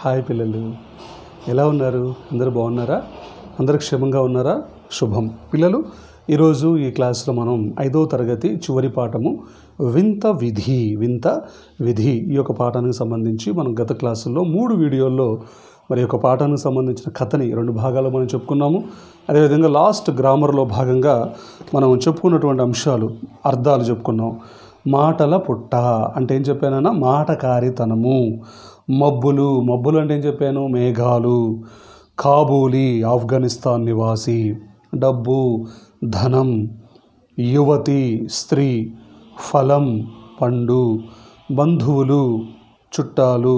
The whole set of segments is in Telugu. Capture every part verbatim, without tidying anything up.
హాయ్ పిల్లలు, ఎలా ఉన్నారు? అందరూ బాగున్నారా? అందరూ క్షేమంగా ఉన్నారా? శుభం. పిల్లలు, ఈరోజు ఈ క్లాస్లో మనం ఐదవ తరగతి చివరి పాఠము వింత విధి వింత విధి ఈ యొక్క పాఠానికి సంబంధించి మనం గత క్లాసుల్లో మూడు వీడియోల్లో మరి యొక్క పాఠానికి సంబంధించిన కథని రెండు భాగాలు మనం చెప్పుకున్నాము. అదేవిధంగా లాస్ట్ గ్రామర్లో భాగంగా మనం చెప్పుకున్నటువంటి అంశాలు అర్థాలు చెప్పుకున్నాం. మాటల పుట్ట అంటే ఏం చెప్పానన్నా, మాటకారితనము. మబ్బులు మబ్బులు అంటే ఏం చెప్పాను? మేఘాలు. కాబూలి ఆఫ్ఘనిస్తాన్ నివాసి. డబ్బు ధనం. యువతి స్త్రీ. ఫలం పండు. బంధువులు చుట్టాలు.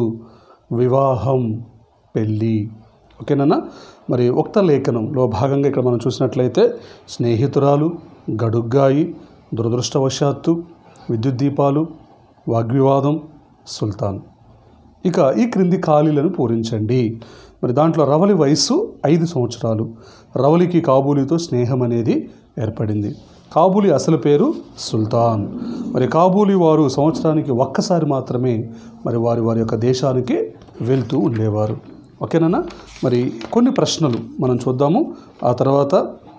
వివాహం పెళ్ళి. ఓకేనా? మరి ఉక్త లేఖనంలో భాగంగా ఇక్కడ మనం చూసినట్లయితే స్నేహితురాలు, గడుగ్గాయి, దురదృష్టవశాత్తు, విద్యుత్ దీపాలు, వాగ్వివాదం, సుల్తాన్. ఇక ఈ క్రింది ఖాళీలను పూరించండి. మరి దాంట్లో రవలి వయస్సు ఐదు సంవత్సరాలు. రవలికి కాబూలితో స్నేహం అనేది ఏర్పడింది. కాబూలి అసలు పేరు సుల్తాన్. మరి కాబూలి వారు సంవత్సరానికి ఒక్కసారి మాత్రమే మరి వారి వారి యొక్క దేశానికి వెళ్తూ ఉండేవారు. ఓకేనా? మరి కొన్ని ప్రశ్నలు మనం చూద్దాము. ఆ తర్వాత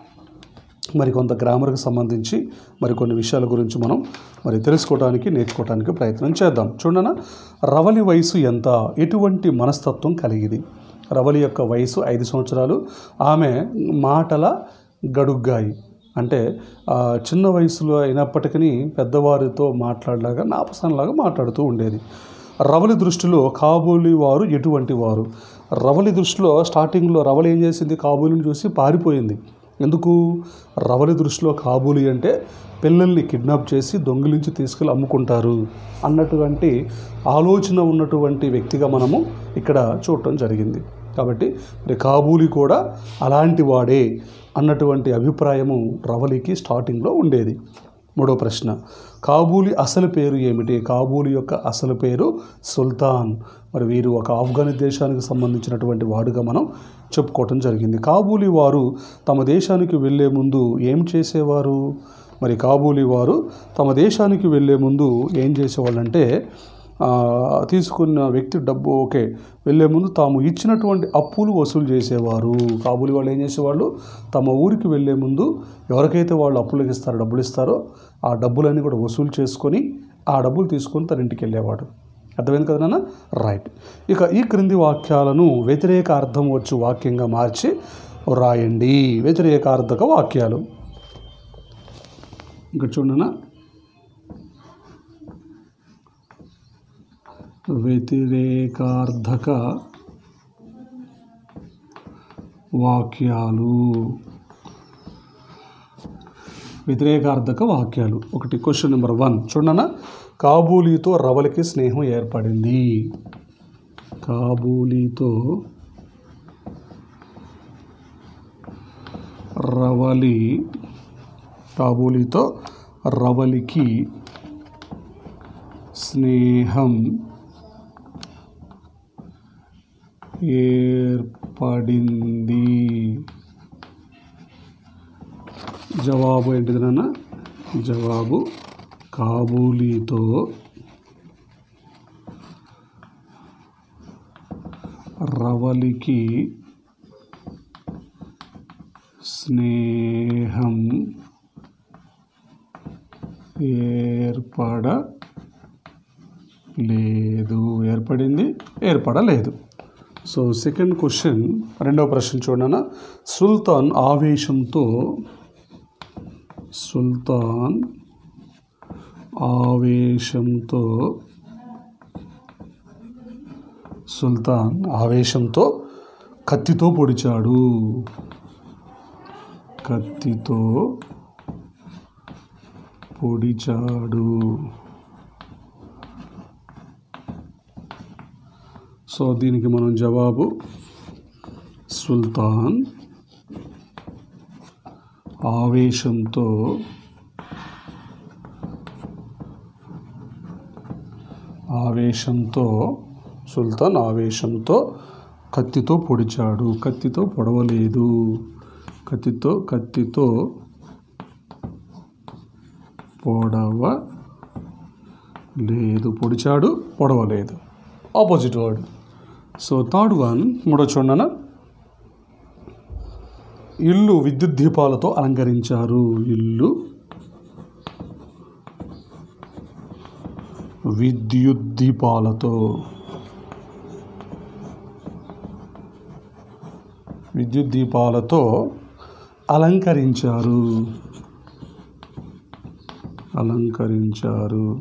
మరి కొంత గ్రామర్కి సంబంధించి మరి కొన్ని విషయాల గురించి మనం మరి తెలుసుకోవడానికి నేర్చుకోవడానికి ప్రయత్నం చేద్దాం. చూడనా, రవలి వయసు ఎంత? ఎటువంటి మనస్తత్వం కలిగింది? రవలి యొక్క వయసు ఐదు సంవత్సరాలు. ఆమె మాటల గడుగ్గాయి అంటే చిన్న వయసులో అయినప్పటికీ పెద్దవారితో మాట్లాడలాగా నాపసనలాగా మాట్లాడుతూ ఉండేది. రవలి దృష్టిలో కాబూలి వారు ఎటువంటి వారు? రవలి దృష్టిలో స్టార్టింగ్లో రవలి ఏం చేసింది? కాబూలిని చూసి పారిపోయింది. ఎందుకు? రవలి దృష్టిలో కాబూలి అంటే పిల్లల్ని కిడ్నాప్ చేసి దొంగిలించి తీసుకెళ్ళి అమ్ముకుంటారు అన్నటువంటి ఆలోచన ఉన్నటువంటి వ్యక్తిగా మనము ఇక్కడ చూడటం జరిగింది. కాబట్టి మరి కాబూలి కూడా అలాంటి వాడే అన్నటువంటి అభిప్రాయము రవలికి స్టార్టింగ్లో ఉండేది. మూడో ప్రశ్న, కాబూలి అసలు పేరు ఏమిటి? కాబూలి యొక్క అసలు పేరు సుల్తాన్. మరి వీరు ఒక ఆఫ్ఘనీ దేశానికి సంబంధించినటువంటి వాడుగా మనం చెప్పుకోవటం జరిగింది. కాబూలి వారు తమ దేశానికి వెళ్ళే ముందు ఏం చేసేవారు? మరి కాబూలి వారు తమ దేశానికి వెళ్ళే ముందు ఏం చేసేవాళ్ళంటే, తీసుకున్న వ్యక్తి డబ్బు ఓకే వెళ్ళే ముందు తాము ఇచ్చినటువంటి అప్పులు వసూలు చేసేవారు. కాబూలి వాళ్ళు ఏం చేసేవాళ్ళు? తమ ఊరికి వెళ్ళే ముందు ఎవరికైతే వాళ్ళు అప్పులకు ఇస్తారో డబ్బులు ఇస్తారో ఆ డబ్బులన్నీ కూడా వసూలు చేసుకొని ఆ డబ్బులు తీసుకొని తన ఇంటికి వెళ్ళేవాడు. అర్థమైంది కదా నాన్న? రైట్. ఇక ఈ క్రింది వాక్యాలను వ్యతిరేక అర్థం వచ్చు వాక్యంగా మార్చి రాయండి. వ్యతిరేకార్థక వాక్యాలు ఇంకా చూడనా, వ్యతిరేకార్థక వాక్యాలు వ్యతిరేకార్థక వాక్యాలు ఒకటి. క్వశ్చన్ నెంబర్ వన్ చూడనా, కాబూలితో రవలికి స్నేహం ఏర్పడింది. కాబూలితో రవలి కాబూలితో రవలికి స్నేహం ఏర్పడింది. జవాబు ఏంటిది నాన్న? జవాబు కాబూలితో రవలికి స్నేహం ఏర్పడలేదు. ఏర్పడింది, ఏర్పడలేదు. సో సెకండ్ క్వశ్చన్, రెండవ ప్రశ్న చూడనా, సుల్తాన్ ఆవేశంతో సుల్తాన్ ఆవేశంతో సుల్తాన్ ఆవేశంతో కత్తితో పొడిచాడు. కత్తితో పొడిచాడు. సో దీనికి మనం జవాబు సుల్తాన్ ఆవేశంతో ఆవేశంతో సుల్తాన్ ఆవేశంతో కత్తితో పొడిచాడు. కత్తితో పొడవలేదు. కత్తితో కత్తితో పొడవలేదు. పొడిచాడు, పొడవలేదు. Opposite word. So third one మూడో చూడనా, ఇల్లు విద్యుత్ దీపాలతో అలంకరించారు. ఇల్లు విద్యుత్ దీపాలతో విద్యుత్ దీపాలతో అలంకరించారు అలంకరించారు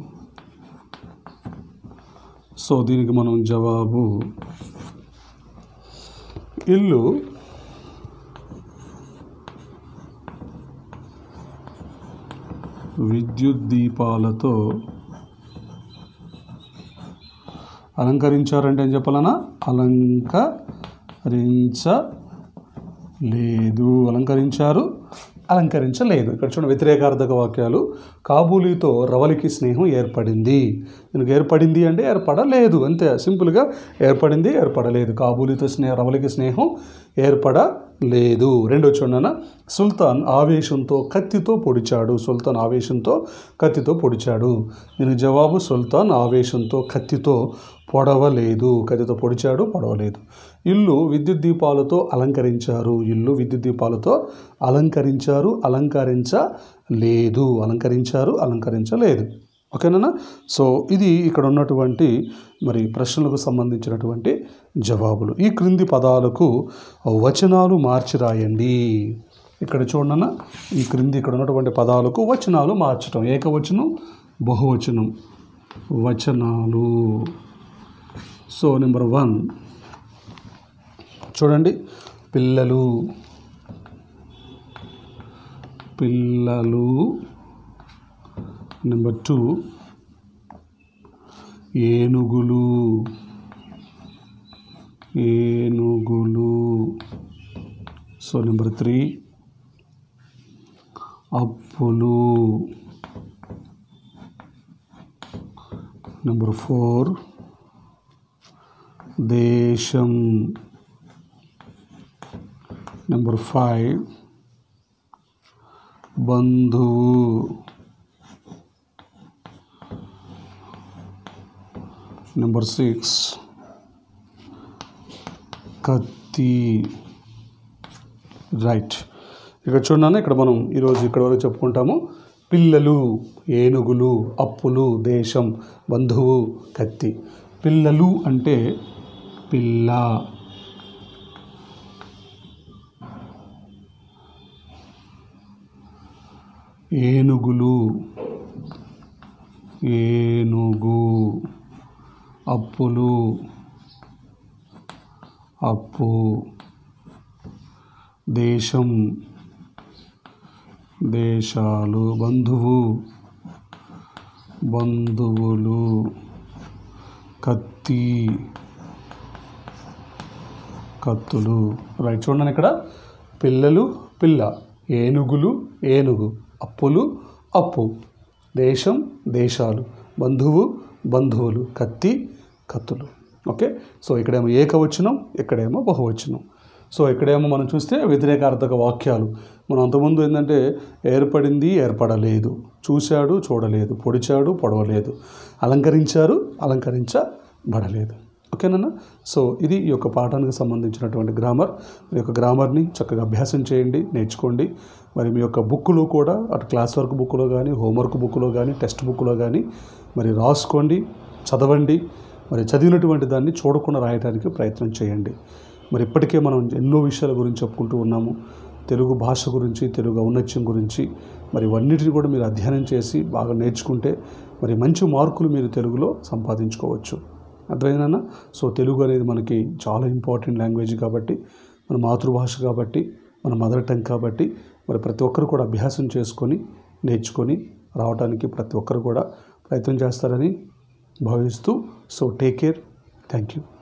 సో దీనికి మనం జవాబు ఇల్లు విద్యుత్ దీపాలతో అలంకరించారంటే ఏం చెప్పాలన్నా, అలంకరించలేదు, అలంకరించారు, అలంకరించలేదు. ఇక్కడ చూడండి వ్యతిరేకార్థక వాక్యాలు. కాబూలీతో రవలికి స్నేహం ఏర్పడింది. దీనికి ఏర్పడింది అంటే ఏర్పడలేదు, అంతే సింపుల్గా ఏర్పడింది ఏర్పడలేదు. కాబూలీతో స్నేహం రవలికి స్నేహం ఏర్పడలేదు. రెండో చూడనా, సుల్తాన్ ఆవేశంతో కత్తితో పొడిచాడు. సుల్తాన్ ఆవేశంతో కత్తితో పొడిచాడు. దీనికి జవాబు సుల్తాన్ ఆవేశంతో కత్తితో పొడవలేదు. కత్తితో పొడిచాడు, పొడవలేదు. ఇల్లు విద్యుత్ దీపాలతో అలంకరించారు. ఇల్లు విద్యుత్ దీపాలతో అలంకరించారు, అలంకరించలేదు. అలంకరించారు, అలంకరించలేదు. ఓకేనా? సో ఇది ఇక్కడ ఉన్నటువంటి మరి ప్రశ్నలకు సంబంధించినటువంటి జవాబులు. ఈ క్రింది పదాలకు వచనాలు మార్చి రాయండి. ఇక్కడ చూడన్న, ఈ క్రింది ఇక్కడ ఉన్నటువంటి పదాలకు వచనాలు మార్చడం. ఏకవచనం, బహువచనం, వచనాలు. సో నెంబర్ వన్ చూడండి, పిల్లలు పిల్లలు. నెంబర్ టూ ఏనుగులు ఏనుగులు. సో నెంబర్ త్రీ అప్పులు. నెంబర్ ఫోర్ దేశం. నెంబర్ ఫైవ్ బంధువు. నెంబర్ సిక్స్ కత్తి. రైట్. ఇక్కడ చూడండి, ఇక్కడ మనం ఈరోజు ఇక్కడ వరకు చెప్పుకుంటాము. పిల్లలు, ఏనుగులు, అప్పులు, దేశం, బంధువు, కత్తి. పిల్లలు అంటే పిల్ల, ఏనుగులు ఏనుగు, అప్పులు అప్పు, దేశం దేశాలు, బంధువు బంధువులు, కత్తి కత్తులు. రైట్. చూడండి, ఇక్కడ పిల్లలు పిల్ల, ఏనుగులు ఏనుగు, అప్పులు అప్పు, దేశం దేశాలు, బంధువు బంధువులు, కత్తి కత్తులు. ఓకే. సో ఇక్కడేమో ఏకవచనం, ఇక్కడేమో బహువచనం. సో ఇక్కడేమో మనం చూస్తే వ్యతిరేకార్థక వాక్యాలు. మనం అంతకుముందు ఏంటంటే ఏర్పడింది ఏర్పడలేదు, చూశాడు చూడలేదు, పొడిచాడు పొడవలేదు, అలంకరించారు అలంకరించబడలేదు. ఓకేనా? సో ఇది ఈ యొక్క పాఠానికి సంబంధించినటువంటి గ్రామర్. ఈ యొక్క గ్రామర్ని చక్కగా అభ్యాసం చేయండి, నేర్చుకోండి. మరి మీ యొక్క బుక్లో కూడా అటు క్లాస్ వర్క్ బుక్లో కానీ, హోంవర్క్ బుక్లో కానీ, టెక్స్ట్ బుక్లో కానీ మరి రాసుకోండి, చదవండి. మరి చదివినటువంటి దాన్ని చూడకుండా రాయడానికి ప్రయత్నం చేయండి. మరి ఇప్పటికే మనం ఎన్నో విషయాల గురించి చెప్పుకుంటూ ఉన్నాము. తెలుగు భాష గురించి, తెలుగు ఔన్నత్యం గురించి, మరి ఇవన్నిటిని కూడా మీరు అధ్యయనం చేసి బాగా నేర్చుకుంటే మరి మంచి మార్కులు మీరు తెలుగులో సంపాదించుకోవచ్చు. అర్థమైందన్న? సో తెలుగు అనేది మనకి చాలా ఇంపార్టెంట్ లాంగ్వేజ్ కాబట్టి, మన మాతృభాష కాబట్టి, మన మదర్ టంగ్ కాబట్టి, మరి ప్రతి ఒక్కరు కూడా అభ్యాసం చేసుకొని నేర్చుకొని రావడానికి ప్రతి ఒక్కరు కూడా ప్రయత్నం చేస్తారని భావిస్తూ, so take care. Thank you.